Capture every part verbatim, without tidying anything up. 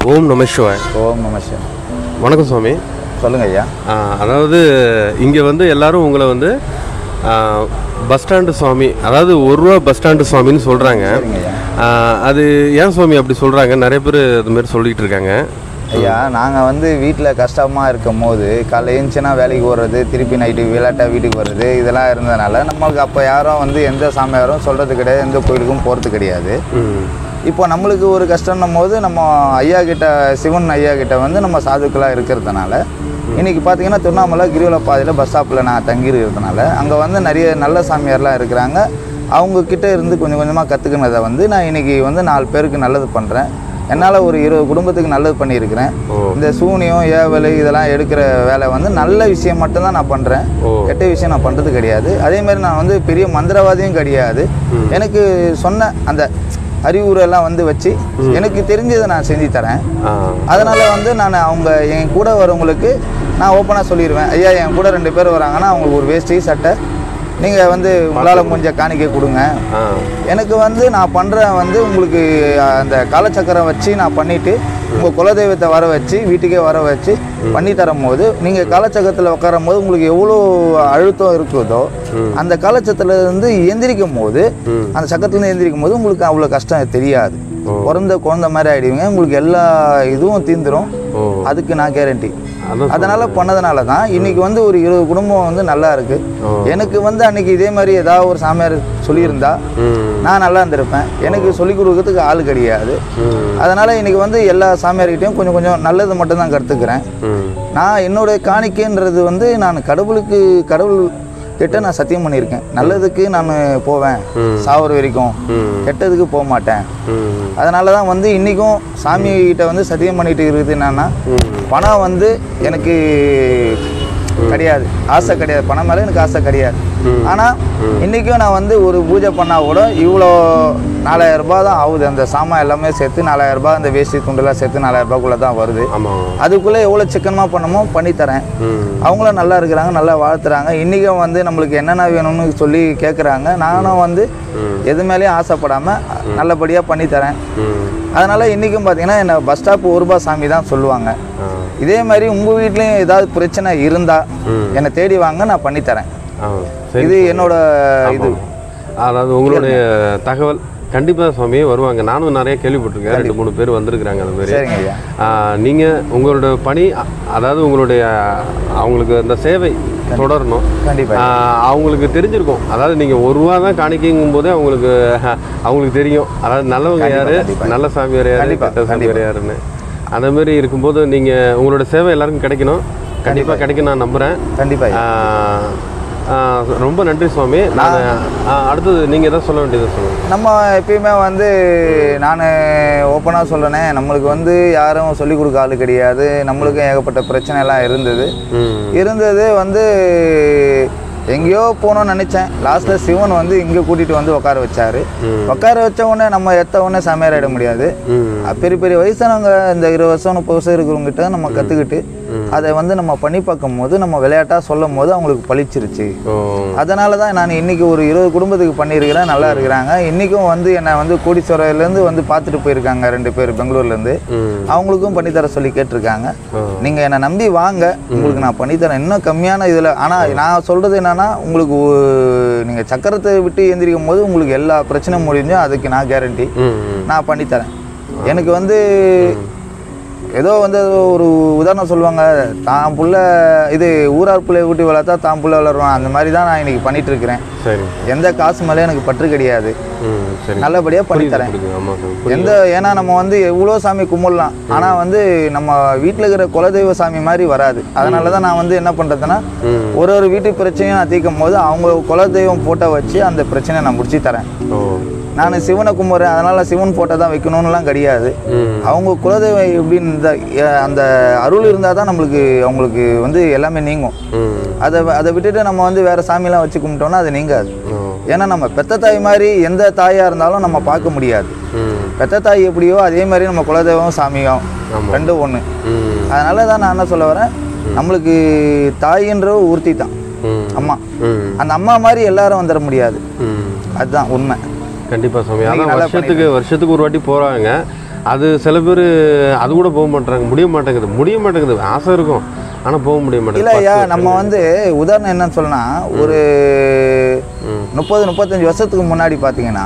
ஓம் நம சிவாய். ஓம் நம சிவாய். வணக்கம் சுவாமி. சொல்லுங்கள் ஐயா. அதாவது இங்கே வந்து எல்லாரும் உங்களை வந்து பஸ் ஸ்டாண்டு சுவாமி, அதாவது ஒரு ரூபா பஸ் ஸ்டாண்டு சுவாமின்னு சொல்கிறாங்க. அது ஏன் சுவாமி அப்படி சொல்கிறாங்க? நிறைய பேர் அதுமாரி சொல்லிகிட்டு இருக்காங்க. ஐயா, நாங்கள் வந்து வீட்டில் கஷ்டமாக இருக்கும் போது காலைல ஏஞ்சினா வேலைக்கு போடுறது, திருப்பி நைட்டு விளையாட்டாக வீட்டுக்கு வர்றது, இதெல்லாம் இருந்ததுனால நம்மளுக்கு அப்போ யாரும் வந்து எந்த சாமியாரும் சொல்கிறது கிடையாது, எந்த கோயிலுக்கும் போகிறது கிடையாது. இப்போ நம்மளுக்கு ஒரு கஷ்டம்னும் போது நம்ம ஐயா கிட்ட, சிவன் ஐயா கிட்ட வந்து நம்ம சாதுக்களாக இருக்கிறதுனால இன்றைக்கி பார்த்தீங்கன்னா திருவண்ணாமலை கிரிவல பாதையில் பஸ் ஸ்டாப்பில் நான் தங்கி இருக்கிறதுனால அங்கே வந்து நிறைய நல்ல சாமியார்லாம் இருக்கிறாங்க. அவங்கக்கிட்ட இருந்து கொஞ்சம் கொஞ்சமாக கற்றுக்கினதை வந்து நான் இன்றைக்கி வந்து நாலு பேருக்கு நல்லது பண்ணுறேன். என்னால் ஒரு இருபது குடும்பத்துக்கு நல்லது பண்ணியிருக்கிறேன். இந்த சூனியம் ஏவல் இதெல்லாம் எடுக்கிற வேலை வந்து நல்ல விஷயம் மட்டும்தான் நான் பண்ணுறேன், கெட்ட விஷயம் நான் பண்ணுறது கிடையாது. அதேமாதிரி நான் வந்து பெரிய மந்திரவாதியும் கிடையாது. எனக்கு சொன்ன அந்த அறிவுரையெல்லாம் வந்து வச்சு எனக்கு தெரிஞ்சதை நான் செஞ்சு தரேன். அதனால் வந்து நான் அவங்க என் கூட வரவங்களுக்கு நான் ஓப்பனாக சொல்லிடுவேன், ஐயா என் கூட ரெண்டு பேர் வராங்கன்னா அவங்களுக்கு ஒரு வேஷ்டி சட்டை நீங்கள் வந்து உங்களால் முடிஞ்ச காணிக்கை கொடுங்க. எனக்கு வந்து நான் பண்ணுறேன் வந்து உங்களுக்கு அந்த காலச்சக்கரம் வச்சு நான் பண்ணிவிட்டு உங்கள் குலதெய்வத்தை வர வச்சு வீட்டுக்கே வர வச்சு பண்ணி தரும் போது நீங்கள் காலச்சக்கரத்தில் உட்காரும் போது உங்களுக்கு எவ்வளோ அழுத்தம் இருக்குதோ அந்த காலச்சக்கரத்துலேருந்து எந்திரிக்கும் போது, அந்த சக்கரத்துலேருந்து எந்திரிக்கும் போது உங்களுக்கு அவ்வளோ கஷ்டம் தெரியாது. பிறந்த குழந்தை மாதிரி ஆகிடுவீங்க, உங்களுக்கு எல்லா இதுவும் தீர்ந்துடும். அதுக்கு நான் கேரண்டி. அதனால் பண்ணதுனால தான் இன்றைக்கி வந்து ஒரு இருபது குடும்பம் வந்து நல்லா இருக்குது. எனக்கு வந்து அன்றைக்கி இதே மாதிரி ஏதாவது ஒரு சாமியார் சொல்லியிருந்தா நான் நல்லா இருந்திருப்பேன். எனக்கு சொல்லிக் கொடுக்கறதுக்கு ஆள் கிடையாது. அதனால் இன்றைக்கி வந்து எல்லா சாமியார்கிட்டையும் கொஞ்சம் கொஞ்சம் நல்லது மட்டும்தான் கற்றுக்கிறேன். நான் என்னுடைய காணிக்கைன்றது வந்து நான் கடவுளுக்கு கடவுள் கிட்ட நான் சத்தியம் பண்ணியிருக்கேன், நல்லதுக்கு நான் போவேன் சாவர வரைக்கும், கெட்டதுக்கு போக மாட்டேன். அதனால தான் வந்து இன்றைக்கும் சாமிகிட்ட வந்து சத்தியம் பண்ணிட்டு இருக்குது. என்னன்னா பணம் வந்து எனக்கு கிடையாது, ஆசை கிடையாது, பணம் மேலே எனக்கு ஆசை கிடையாது. ஆனால் இன்றைக்கும் நான் வந்து ஒரு பூஜை பண்ணால் கூட இவ்வளோ நாலாயிரம் ரூபாய் தான் ஆகுது. அந்த சாமான் எல்லாமே சேர்த்து நாலாயிரம் ரூபாய், அந்த வேஷ்டி துண்டெல்லாம் சேர்த்து நாலாயிரம் ரூபாய்க்குள்ளே தான் வருது. அதுக்குள்ளே எவ்வளோ சிக்கனமாக பண்ணமோ பண்ணித்தரேன். அவங்களும் நல்லா இருக்கிறாங்க, நல்லா வாழ்த்துறாங்க. இன்றைக்கும் வந்து நம்மளுக்கு என்னென்ன வேணும்னு சொல்லி கேட்குறாங்க. நானும் வந்து எது மேலேயும் ஆசைப்படாமல் நல்லபடியாக பண்ணித்தரேன். அதனால் இன்றைக்கும் பார்த்தீங்கன்னா என்னை பஸ் ஸ்டாப் ஒரு ரூபா சாமி தான் சொல்லுவாங்க. இதே மாதிரி உங்கள் வீட்லேயும் ஏதாவது பிரச்சனை இருந்தால் என்னை தேடி வாங்க, நான் பண்ணித்தரேன். இது என்னோட இது. அதாவது உங்களுடைய தகவல் கண்டிப்பாக சுவாமி வருவாங்க. நானும் நிறைய கேள்விப்பட்டிருக்கேன், ரெண்டு மூணு பேர் வந்திருக்கிறாங்க அந்த மாதிரி. நீங்கள் உங்களோட பணி, அதாவது உங்களுடைய அவங்களுக்கு அந்த சேவை தொடரணும். அவங்களுக்கு தெரிஞ்சிருக்கும், அதாவது நீங்கள் ஒரு ரூபா தான் காணிக்கைங்கும் போதே அவங்களுக்கு அவங்களுக்கு தெரியும், அதாவது நல்லவங்க யார், நல்ல சாமியார் யார், கெட்ட சாமியார் யாருன்னு. அந்த மாதிரி இருக்கும்போது நீங்கள் உங்களோட சேவை எல்லாருக்கும் கிடைக்கணும். கண்டிப்பாக கிடைக்கும் நான் நம்புகிறேன். கண்டிப்பாக. ரொம்ப நன்றி சுவாமி. நான் அடுத்தது நீங்கள் எதாவது சொல்ல வேண்டியதை சொல்லுங்கள். நம்ம எப்பயுமே வந்து நான் ஓப்பனாக சொல்கிறேனே, நம்மளுக்கு வந்து யாரும் சொல்லிக் கொடுக்க ஆள் கிடையாது. நம்மளுக்கும் ஏகப்பட்ட பிரச்சனைலாம் இருந்தது இருந்தது வந்து எங்கேயோ போகணும்னு நினச்சேன். லாஸ்ட்டில் சிவன் வந்து இங்கே கூட்டிகிட்டு வந்து உட்கார வச்சார். உட்கார வச்ச உடனே நம்ம எத்த உடனே சமையலாயிட முடியாது. பெரிய பெரிய வயசானவங்க இந்த இருபது வருஷம் முப்பது வருஷம் இருக்கிறவங்ககிட்ட நம்ம கற்றுக்கிட்டு அதை வந்து நம்ம பண்ணி பார்க்கும் போது, நம்ம விளையாட்டாக சொல்லும் போது அவங்களுக்கு பழிச்சிருச்சு. அதனால தான் நான் இன்றைக்கி ஒரு இருபது குடும்பத்துக்கு பண்ணியிருக்கிறேன், நல்லா இருக்கிறாங்க. இன்றைக்கும் வந்து என்னை வந்து கோடீஸ்வரர்லேருந்து வந்து பார்த்துட்டு போயிருக்காங்க ரெண்டு பேர் பெங்களூர்லேருந்து. அவங்களுக்கும் பண்ணித்தர சொல்லி கேட்டிருக்காங்க. நீங்கள் என்னை நம்பி வாங்க, உங்களுக்கு நான் பண்ணித்தரேன் இன்னும் கம்மியான இதில். ஆனால் நான் சொல்கிறது என்னென்னா, உங்களுக்கு நீங்கள் சக்கரத்தை விட்டு எந்திரிக்கும் போது உங்களுக்கு எல்லா பிரச்சனையும் முடிஞ்சும் அதுக்கு நான் கேரண்டி நான் பண்ணித்தரேன். எனக்கு வந்து ஏதோ வந்து ஒரு உதாரணம் சொல்லுவாங்க, தான் புள்ள இது ஊரார் பிள்ளைய ஊட்டி வளர்த்தா தான் புள்ள வளருவான். அந்த மாதிரி தான் நான் இன்றைக்கி பண்ணிகிட்டு இருக்கிறேன். சரி, எந்த காசு மேலே எனக்கு பற்று கிடையாது. நல்லபடியாக பண்ணித்தரேன். எந்த ஏன்னா நம்ம வந்து எவ்வளோ சாமி கும்பிடலாம், ஆனால் வந்து நம்ம வீட்டில் இருக்கிற குலதெய்வ சாமி மாதிரி வராது. அதனால தான் நான் வந்து என்ன பண்ணுறதுன்னா, ஒரு ஒரு வீட்டு பிரச்சனையும் நான் தீர்க்கும் போது அவங்க குலதெய்வம் ஃபோட்டோ வச்சு அந்த பிரச்சனையை நான் முடிச்சு தரேன். நான் சிவனை கும்பிட்றேன், அதனால் சிவன் ஃபோட்டோ தான் வைக்கணும்னுலாம் கிடையாது. அவங்க குலதெய்வம் எப்படின்னு அந்த அருள் இருந்தால் தான் நம்மளுக்கு அவங்களுக்கு வந்து எல்லாமே நீங்கும். அதை அதை விட்டுட்டு நம்ம வந்து வேறு சாமியெல்லாம் வச்சு கும்பிட்டோம்னா அது நீங்காது. ஏன்னா நம்ம பெத்த தாய் மாதிரி எந்த தாயாக இருந்தாலும் நம்ம பார்க்க முடியாது. பெத்த தாய் எப்படியோ அதே மாதிரி நம்ம குலதெய்வம் சாமியும் ரெண்டும் ஒன்று. அதனால தான் நான் என்ன சொல்ல வரேன், நம்மளுக்கு தாயின்ற ஊர்த்தி தான் அம்மா. அந்த அம்மா மாதிரி எல்லாரும் வந்துட முடியாது, அதுதான் உண்மை. கண்டிப்பாக சுவாமி. அதான் வருஷத்துக்கு வருஷத்துக்கு ஒரு வாட்டி போகிறாங்க. அது சில பேர் அது கூட போக மாட்டாங்க, முடிய மாட்டேங்குது முடிய மாட்டேங்குது ஆசை இருக்கும் ஆனால் போக முடிய மாட்டேங்குது. இல்லை ஐயா, நம்ம வந்து உதாரணம் என்னன்னு சொல்லனா, ஒரு முப்பது முப்பத்தஞ்சு வருஷத்துக்கு முன்னாடி பார்த்தீங்கன்னா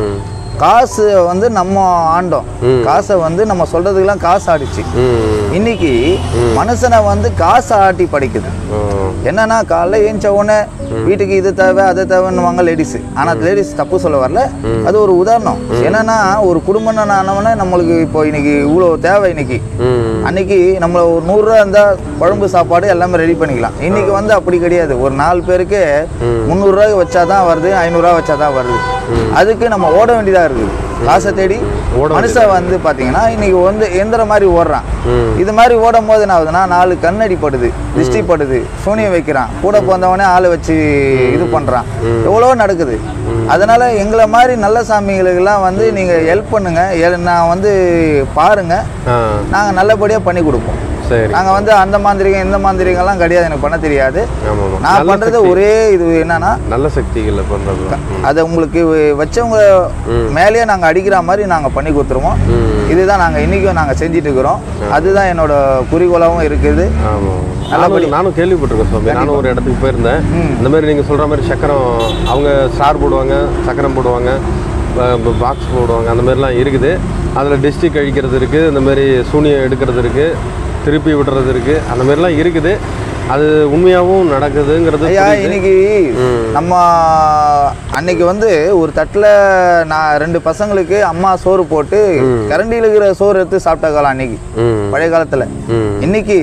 காசு வந்து நம்ம ஆண்டோம், காசை வந்து நம்ம சொல்றதுக்கெல்லாம் காசு ஆடிச்சு. இன்னைக்கு மனுஷனை வந்து காசு ஆட்டி படிக்குது. என்னன்னா காலைல ஏஞ்ச உடனே வீட்டுக்கு இது தேவை அதை தேவைன்னுவாங்க லேடிஸ். ஆனால் லேடிஸ் தப்பு சொல்ல வரல, அது ஒரு உதாரணம். என்னன்னா ஒரு குடும்பம் ஆனவனே நம்மளுக்கு இப்போ இன்னைக்கு இவ்வளோ தேவை. இன்னைக்கு அன்னைக்கு நம்மள ஒரு நூறுரூவா இருந்தால் குழம்பு சாப்பாடு எல்லாமே ரெடி பண்ணிக்கலாம். இன்னைக்கு வந்து அப்படி கிடையாது. ஒரு நாலு பேருக்கு முந்நூறுரூவா வச்சாதான் வருது, ஐநூறுரூவா வச்சாதான் வருது. அதுக்கு நம்ம ஓட வேண்டியதாக இருக்குது. காசை தேடி மனுஷன் வந்து பார்த்தீங்கன்னா இன்னைக்கு வந்து எந்திர மாதிரி ஓடுறான். இது மாதிரி ஓடும் போது என்ன ஆகுதுன்னா, நாலு கண்ணடி படுது, திருஷ்டி படுது, சூனியம் வைக்கிறான், கூட போந்தவனே ஆளை வச்சு இது பண்ணுறான், எவ்வளோ நடக்குது. அதனால எங்களை மாதிரி நல்ல சாமிகளுக்கெல்லாம் வந்து நீங்கள் ஹெல்ப் பண்ணுங்க, நான் வந்து பாருங்க, நாங்கள் நல்லபடியாக பண்ணி கொடுப்போம். நாங்கள் வந்து அந்த மாந்திரிகம் இந்த மாந்திரிகம்லாம் கிடையாது, எனக்கு பண்ண தெரியாது. நான் பண்ணுறது ஒரே இது என்னன்னா நல்ல சக்திகளை பண்ணுறது. அதை உங்களுக்கு வச்சவங்க மேலேயே நாங்கள் அடிக்கிற மாதிரி நாங்கள் பண்ணி கொடுத்துருவோம். இதுதான் நாங்கள் இன்றைக்கும் நாங்கள் செஞ்சுட்டு இருக்கிறோம். அதுதான் என்னோட குறிக்கோளாகவும் இருக்குது. நல்லபடி நானும் கேள்விப்பட்டிருக்கேன் சுவாமி. நானும் ஒரு இடத்துக்கு போயிருந்தேன். இந்த மாதிரி நீங்கள் சொல்கிற மாதிரி சக்கரம் அவங்க ஸ்டார் போடுவாங்க, சக்கரம் போடுவாங்க, பாக்ஸ் போடுவாங்க, அந்த மாதிரிலாம் இருக்குது. அதில் டிஸ்ட்ரிக் அழிக்கிறது இருக்குது, இந்த மாதிரி சூனியம் எடுக்கிறது இருக்குது, திருப்பி விடுறது இருக்குது, அந்த மாதிரிலாம் இருக்குது. அது உண்மையாகவும் நடக்குதுங்கிறது. ஐயா இன்னைக்கு நம்ம அன்னைக்கு வந்து ஒரு தட்டில் நான் ரெண்டு பசங்களுக்கு அம்மா சோறு போட்டு கரண்டியில் இருக்கிற சோறு எடுத்து சாப்பிட்ட காலம் அன்னைக்கு பழைய காலத்தில். இன்னைக்கு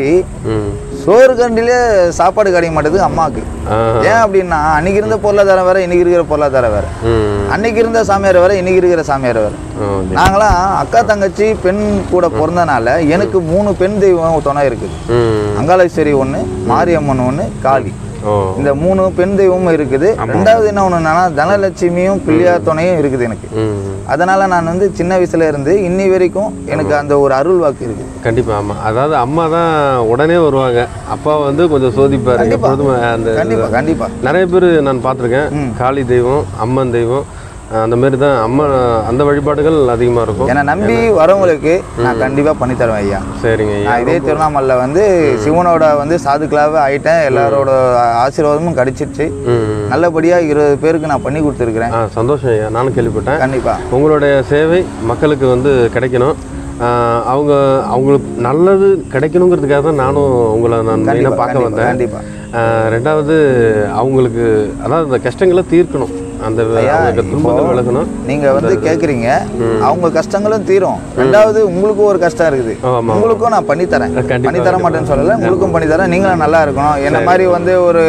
சோறு கரண்டிலே சாப்பாடு கிடைக்க மாட்டேது அம்மாவுக்கு. ஏன் அப்படின்னா அன்னைக்கு இருந்த பொருளாதாரம் வேற, இன்னைக்கு இருக்கிற பொருளாதாரம் வேற. அன்னைக்கு இருந்த சாமியார் வேற, இன்னைக்கு இருக்கிற சாமியார் வேற. நாங்களாம் அக்கா தங்கச்சி பெண் கூட பிறந்தனால எனக்கு மூணு பெண் தெய்வம் துணை இருக்குது. அங்காளேஸ்வரி ஒன்று, மாரியம்மன் ஒன்று, காளி, இந்த மூணு பெண் தெய்வமும் இருக்குது. ரெண்டாவது என்ன ஒண்ணுன்னா தனலட்சுமியும் பிள்ளையார் துணையும் இருக்குது எனக்கு. அதனால நான் வந்து சின்ன வயசுல இருந்து இன்னி வரைக்கும் எனக்கு அந்த ஒரு அருள் வாக்கு இருக்கு. கண்டிப்பா. ஆமா, அதாவது அம்மா தான் உடனே வருவாங்க, அப்பா வந்து கொஞ்சம் சோதிப்பாரு. அந்த கண்டிப்பா கண்டிப்பா நிறைய பேர் நான் பார்த்துருக்கேன். காளி தெய்வம், அம்மன் தெய்வம், அந்த மாதிரி தான் அம்மா அந்த வழிபாடுகள் அதிகமாக இருக்கும். என்னை நம்பி வரவங்களுக்கு நான் கண்டிப்பாக பண்ணி தருவேன் ஐயா. சரிங்க ஐயா. இதே திருவண்ணாமலை வந்து சிவனோட வந்து சாதுக்களாகவே ஆயிட்டேன். எல்லாரோட ஆசீர்வாதமும் கிடைச்சிருச்சு. நல்லபடியாக இருபது பேருக்கு நான் பண்ணி கொடுத்துருக்குறேன். ஆ சந்தோஷம் ஐயா, நானும் கேள்விப்பட்டேன். கண்டிப்பாக உங்களுடைய சேவை மக்களுக்கு வந்து கிடைக்கணும். அவங்க அவங்களுக்கு நல்லது கிடைக்கணுங்கிறதுக்காக தான் நானும் உங்களை நான் மெயினாக பார்க்க வந்தேன். கண்டிப்பாக. ரெண்டாவது அவங்களுக்கு அதாவது அந்த கஷ்டங்களை தீர்க்கணும், அந்த துன்பத்தை விளக்கணும். நீங்க வந்து கேக்குறீங்க, அவங்க கஷ்டங்களும் தீரும். ரெண்டாவது உங்களுக்கும் ஒரு கஷ்டம் இருக்குது, உங்களுக்கும் நான் பண்ணி தரேன். பண்ணி தர மாட்டேன்னு சொல்லல, உங்களுக்கும் பண்ணி தரேன். நீங்களும் நல்லா இருக்கணும். என்ன மாதிரி வந்து ஒரு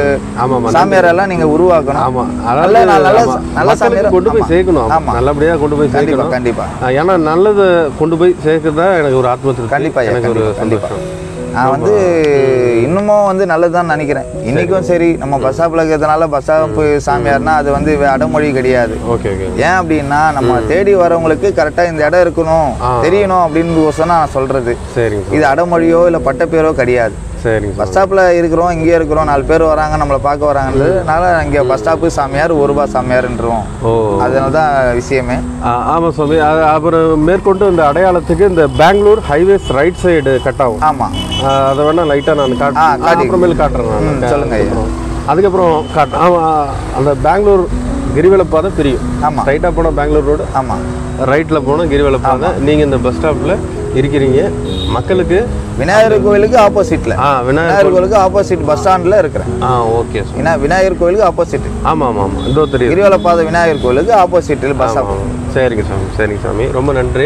சாமியார் எல்லாம் நீங்க உருவாக்கணும். ஆமா, நல்ல நல்ல சாமியார் கொண்டு போய் சேர்க்கணும், நல்லபடியா கொண்டு போய் சேர்க்கணும். கண்டிப்பா. ஏன்னா நல்லதை கொண்டு போய் சேர்க்கறதா எனக்கு ஒரு ஆத்ம திருப்தி. கண்டிப்பா எனக்கு ஒரு சந்தோஷம். நான் வந்து இன்னமும் வந்து நல்லதுதான் நினைக்கிறேன். இன்னைக்கும் சரி, நம்ம பஸ் ஸ்டாப்ல இருக்கிறதுனால பஸ் ஸ்டாப் சாமியார்னா அது வந்து அடமொழி கிடையாது. ஏன் அப்படின்னா நம்ம தேடி வரவங்களுக்கு கரெக்டா இந்த இடம் இருக்கணும் தெரியணும் அப்படின்னு நான் சொல்றது. இது அடமொழியோ இல்லை பட்ட பேரோ கிடையாது. சரிங்க. பஸ் ஸ்டாப்பில் இருக்கிறோம், இங்கே இருக்கிறோம், நாலு பேர் வராங்க, நம்மளை பார்க்க வராங்கன்றதுனால இங்கே பஸ் ஸ்டாப்பு சாமியார், ஒரு ரூபா சாமியார்ன்றோம். ஓ, அதனால தான் விஷயமே. ஆமாம் சுவாமி. அப்புறம் மேற்கொண்டு இந்த அடையாளத்துக்கு இந்த Bangalore highways right side cut ஆகும். ஆமாம், அதை வேணா லைட்டாக நான் காட்டு அப்புறமேல் காட்டுறேன் நான். சொல்லுங்க. அதுக்கப்புறம் காட்டு. ஆமாம், அந்த பெங்களூர் கிரிவல பாதை தெரியும். ஆமாம், ரைட்டாக போனால் பெங்களூர் ரோடு. ஆமாம், ரைட்டில் போனால் கிரிவல பாதை. நீங்கள் இந்த பஸ் ஸ்டாப்பில் இருக்கிறீங்க. மக்களுக்கு விநாயகர் கோயிலுக்கு ஆப்போசிட்ல. ஆ, விநாயகர் கோயிலுக்கு ஆப்போசிட் பஸ் ஸ்டாண்ட்ல இருக்கிறேன். ஆ, ஓகே. ஏன்னா விநாயகர் கோயிலுக்கு ஆப்போசிட். ஆமாம் ஆமாம் ஆமாம், இதோ தெரியும். கிரிவல பாதை விநாயகர் கோயிலுக்கு ஆப்போசிட்டில் பஸ் ஸ்டாப். சரிங்க சாமி, சரிங்க சாமி, ரொம்ப நன்றி.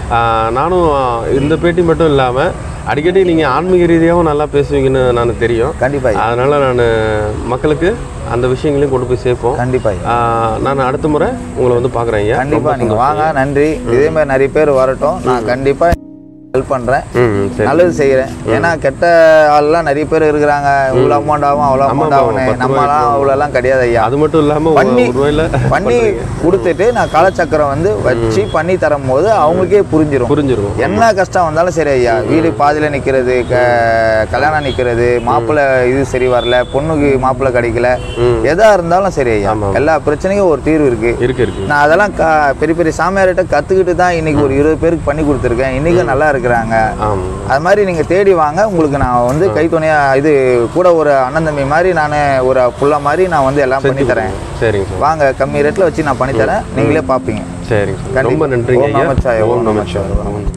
நானும் இந்த பேட்டி மட்டும் இல்லாமல் அடிக்கடி நீங்கள் ஆன்மீக ரீதியாகவும் நல்லா பேசுவீங்கன்னு நான் தெரியும். கண்டிப்பாக. அதனால் நான் மக்களுக்கு அந்த விஷயங்களையும் கொண்டு போய் சேர்ப்போம். கண்டிப்பாக. நான் அடுத்த முறை உங்களை வந்து பார்க்குறேன் ஐயா. கண்டிப்பாக நீங்கள் வாங்க. நன்றி. இதே மாதிரி நிறைய பேர் வரட்டும். நான் கண்டிப்பாக ஹெல்ப் பண்ணுறேன், ம் சரி. நல்லது செய்கிறேன். ஏன்னா கெட்ட ஆள்லாம் நிறைய பேர் இருக்கிறாங்க. இவ்வளோ அமௌண்ட் ஆகும், அவ்வளோ அமௌண்ட் ஆகும், நம்மளாம் அவ்வளோலாம் கிடையாது ஐயா. அது மட்டும் இல்லாமல் பண்ணி ஒரு ரூபாயில் பண்ணி கொடுத்துட்டு நான் காலச்சக்கரம் வந்து வச்சு பண்ணி தரும் போது அவங்களுக்கே புரிஞ்சிடும் புரிஞ்சிடும் என்ன கஷ்டம் வந்தாலும் சரி ஐயா. வீடு பாதியில் நிற்கிறது, க கல்யாணம் நிற்கிறது, மாப்பிள்ளை இது சரி வரல, பொண்ணுக்கு மாப்பிள்ளை கிடைக்கல, எதா இருந்தாலும் சரி ஐயா, எல்லா பிரச்சனைக்கும் ஒரு தீர்வு இருக்கு இருக்கு இருக்கு. நான் அதெல்லாம் க பெரிய பெரிய சாமியார்கிட்ட கற்றுக்கிட்டு தான் இன்னைக்கு ஒரு இருபது பேருக்கு பண்ணி கொடுத்துருக்கேன். இன்னைக்கும் நல்லா இருக்கிறாங்க. அது மாதிரி நீங்கள் தேடி வாங்க, உங்களுக்கு நான் வந்து கைத்துணையாக இது கூட ஒரு அண்ணன் தம்பி மாதிரி நான் ஒரு புள்ள மாதிரி நான் வந்து எல்லாம் பண்ணி தரேன். சரிங்க சார். வாங்க, கம்மி ரேட்டில் வச்சு நான் பண்ணி தரேன், நீங்களே பார்ப்பீங்க. சரிங்க சார். ரொம்ப நன்றிங்க. ஓம் நமச்சிவாய. ஓம் நமச்சிவாய.